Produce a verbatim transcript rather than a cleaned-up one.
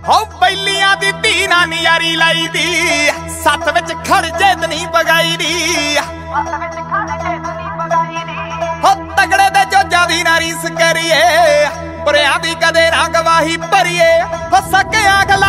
ਹੋ ਬੈਲੀਆਂ ਦੀ ਧੀ ਨਾ ਨਿਆਰੀ ਲਾਈ ਦੀ ਸੱਤ ਵਿੱਚ ਖੜ ਜੇ ਤਨੀ ਬਗਾਈ ਦੀ ਹੋ ਤਗੜੇ ਦੇ ਜੋਜਾਂ ਦੀ ਨਾ ਰੀਸ ਕਰੀਏ ਬੁਰਿਆਂ ਦੀ ਕਦੇ ਨਾ ਗਵਾਹੀ ਭਰੀਏ ਹੋ ਸਕਿਆ ਗਲਾ